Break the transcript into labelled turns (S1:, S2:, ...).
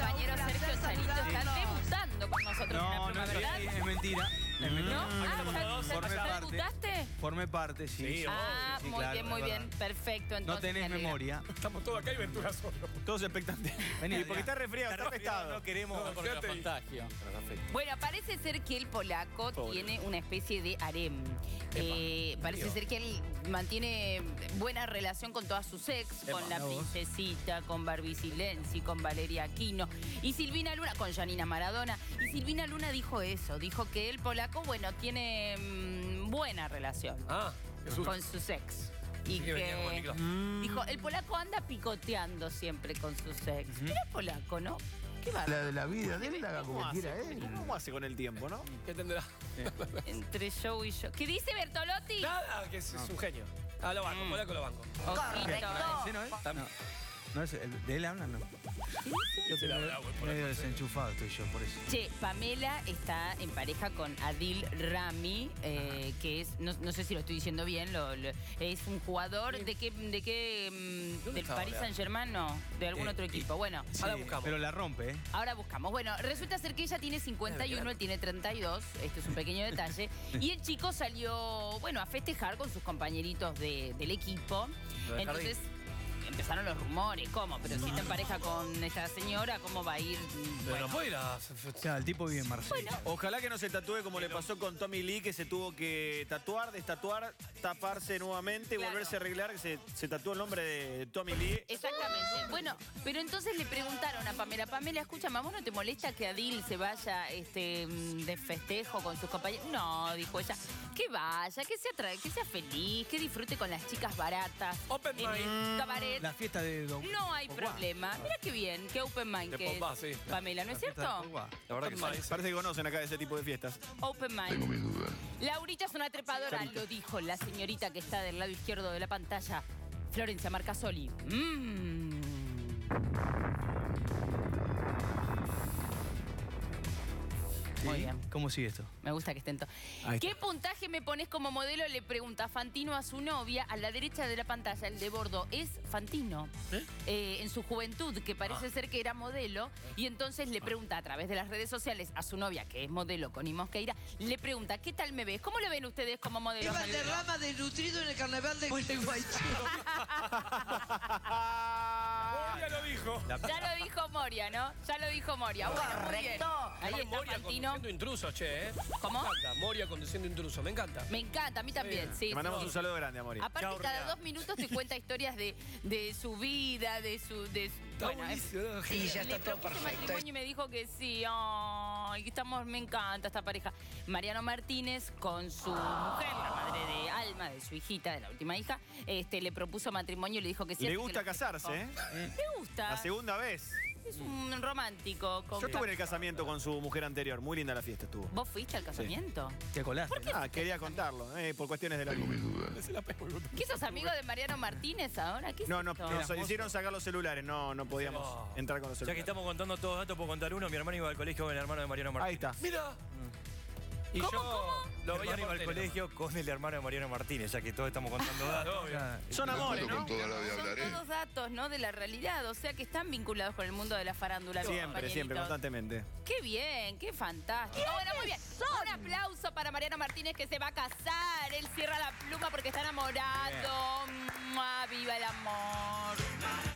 S1: compañero Sergio Charito está debutando con nosotros en la pluma, ¿verdad?
S2: Es mentira. Es mentira.
S1: ¿No?
S2: Formé
S1: ¿Ya
S2: parte.
S1: debutaste?
S2: Formé parte, sí.
S1: Ah,
S2: sí,
S1: muy
S2: claro,
S1: bien, muy
S2: es
S1: bien.
S2: verdad.
S1: Perfecto, entonces.
S2: No tenés
S1: me alegra.
S2: memoria.
S3: Estamos todos acá y Ventura solo.
S2: Todos expectantes. Vení, porque está resfriado, está afectado.
S4: No queremos correr los contagios.
S1: Bueno, parece ser que el polaco tiene una especie de harem. Parece ser que él mantiene buena relación con todas sus ex, con la princesita, con Barbie Silenzi, con Valeria Aquino y Silvina Luna, con Janina Maradona. Y Silvina Luna dijo eso, dijo que el polaco, bueno, tiene buena relación con sus ex. Y que dijo, el polaco anda picoteando siempre con sus ex. Mira el polaco, ¿no? ¿Qué va?
S5: La de la vida, de él haga como quiera él.
S2: ¿Cómo hace con el tiempo, no?
S3: ¿Qué tendrá?
S1: Entre show y show. ¿Qué dice Bertolotti?
S3: Nada, que es un genio. Lo banco, polaco lo banco.
S2: ¿Sí, no es? No es el de él hablan, no.
S3: Yo te la hago,
S2: Medio desenchufado estoy yo, por eso.
S1: Che, Pamela está en pareja con Adil Rami, que es, no sé si lo estoy diciendo bien, es un jugador del Paris Saint-Germain, no, de algún otro equipo. Bueno,
S2: Sí,
S3: ahora buscamos.
S2: Pero la rompe, ¿eh?
S1: ahora buscamos. Bueno, resulta ser que ella tiene 51, él tiene 32, esto es un pequeño detalle, y el chico salió, bueno, a festejar con sus compañeritos del equipo. Entonces empezaron los rumores, ¿cómo? Pero si está en pareja con esta señora, ¿cómo va a ir?
S3: Bueno, puede ir a...
S2: Claro, el tipo vive en Marsella.
S4: Ojalá que no se tatúe como le pasó con Tommy Lee, que se tuvo que tatuar, destatuar, taparse nuevamente,
S1: Claro.
S4: volverse a arreglar, que se tatuó el nombre de Tommy Lee.
S1: Exactamente. Bueno, pero entonces le preguntaron a Pamela, escúchame, ¿a vos no te molesta que Adil se vaya de festejo con sus compañeros? No, dijo ella, que vaya, que sea feliz, que disfrute con las chicas baratas.
S3: Open
S1: en
S3: mind.
S1: el cabaret.
S2: La fiesta de Don
S1: No hay problema. Mira qué bien, qué open mind
S3: De
S1: que
S3: Pogba,
S1: es.
S3: sí.
S1: Pamela, ¿no es cierto?
S4: La verdad que parece que conocen acá ese tipo de fiestas.
S1: Open mind.
S5: Tengo mis dudas.
S1: Laurita es una trepadora, lo dijo la señorita que está del lado izquierdo de la pantalla, Florencia Marcasoli. Muy bien.
S2: ¿Cómo sigue esto?
S1: Me gusta que estén todos.
S2: Ahí está.
S1: ¿Qué puntaje me pones como modelo? Le pregunta Fantino a su novia. A la derecha de la pantalla, el de bordo, es Fantino. En su juventud, que parece ser que era modelo. Y entonces le pregunta a través de las redes sociales a su novia, que es modelo, Connie Mosqueira, le pregunta, ¿qué tal me ves? ¿Cómo lo ven ustedes como modelo?
S6: Iba de rama de nutrido en el carnaval de Gualeguaychú.
S3: Ya lo dijo.
S1: Ya lo dijo Moria, ¿no? Ya lo dijo Moria. Bueno, muy bien. Ahí está
S3: Moria
S1: Fantino.
S3: conduciendo intruso, che, ¿eh?
S1: ¿Cómo?
S3: Me encanta, Moria conduciendo intruso, me encanta.
S1: Me encanta, a mí también. Sí,
S4: Te mandamos
S1: sí.
S4: un saludo grande, Amori.
S1: Aparte,
S3: Chao,
S1: cada
S3: Ria.
S1: 2 minutos te cuenta historias de su vida, bueno,
S3: buenísimo, ¿no?
S6: Sí, ya está
S1: le
S6: todo
S1: propuse
S6: perfecto.
S1: matrimonio y me dijo que sí. Ay, que me encanta esta pareja. Mariano Martínez con su mujer, la madre de Alma, de su hijita, de la última hija, le propuso matrimonio y le dijo que sí.
S4: Le
S1: así
S4: gusta
S1: que lo
S4: casarse,
S1: festejó.
S4: ¿eh?
S1: Le gusta.
S4: La segunda vez.
S1: Es un romántico.
S4: Yo estuve en el casamiento con su mujer anterior. Muy linda la fiesta estuvo.
S1: ¿Vos fuiste al casamiento?
S2: Te colaste.
S4: Quería contarlo, por cuestiones de la
S5: Tengo
S4: vida.
S5: mis dudas.
S1: ¿Qué sos amigo de Mariano Martínez ahora? ¿Qué es
S4: No,
S1: esto?
S4: nos hicieron sacar los celulares. No podíamos entrar con los
S7: Ya que
S4: celulares.
S7: estamos contando todos datos, puedo contar uno. Mi hermano iba al colegio con el hermano de Mariano Martínez.
S4: Ahí está.
S3: Mira.
S7: Y
S1: ¿Cómo,
S7: yo
S1: cómo?
S7: lo
S3: Mi
S7: veía
S3: hermano
S7: al
S3: iba al
S7: colegio con el hermano de Mariano Martínez, ya que todos estamos contando datos.
S4: Son amores, ¿no?
S5: Con toda la vida
S1: Son
S5: hablaré.
S1: todos datos, ¿no? De la realidad, o sea que están vinculados con el mundo de la farándula. mis
S4: Siempre,
S1: compañeritos.
S4: constantemente.
S1: Qué bien, qué fantástico. Bueno, muy bien. Un aplauso para Mariano Martínez que se va a casar. Él cierra la pluma porque está enamorado. ¡Viva el amor!